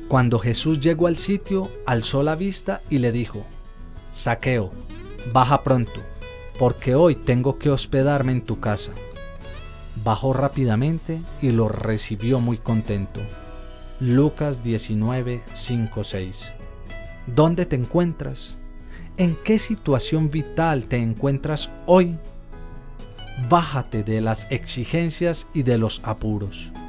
Cuando Jesús llegó al sitio, alzó la vista y le dijo: Zaqueo, baja pronto, porque hoy tengo que hospedarme en tu casa. Bajó rápidamente y lo recibió muy contento. Lucas 19, 5, 6. ¿Dónde te encuentras? ¿En qué situación vital te encuentras hoy? Bájate de las exigencias y de los apuros.